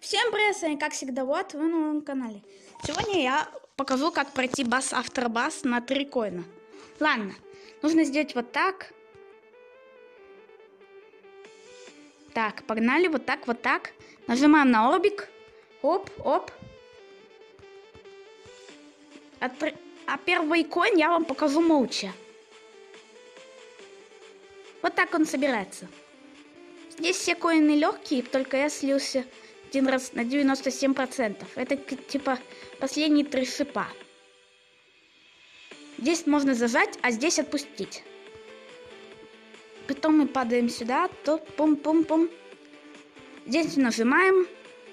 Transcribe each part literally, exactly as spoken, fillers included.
Всем привет, с вами как всегда, вот, вы на моем канале. Сегодня я покажу, как пройти бас автобас на три коина. Ладно, нужно сделать вот так. Так, погнали, вот так, вот так. Нажимаем на орбик. Оп, оп. Отпр... А первый коин я вам покажу молча. Вот так он собирается. Здесь все коины легкие, только я слился один раз на девяносто семь процентов. Это типа последние три шипа. Здесь можно зажать, а здесь отпустить. Потом мы падаем сюда, то пум-пум-пум. Здесь нажимаем.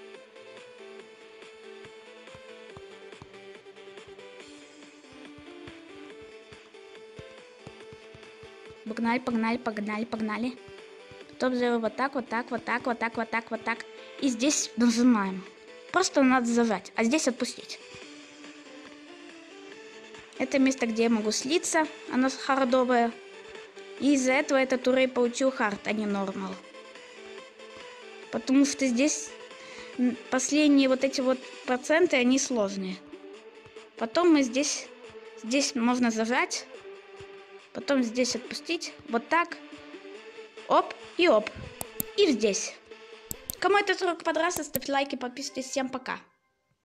Погнали, погнали, погнали, погнали. Потом сделаем вот так, вот так, вот так, вот так, вот так, вот так. И здесь нажимаем. Просто надо зажать, а здесь отпустить. Это место, где я могу слиться. Оно хардовое. И из-за этого этот урей получил хард, а не нормал. Потому что здесь последние вот эти вот проценты, они сложные. Потом мы здесь, здесь можно зажать. Потом здесь отпустить. Вот так. Оп и оп. И здесь. Кому этот урок понравился, ставьте лайки, подписывайтесь. Всем пока.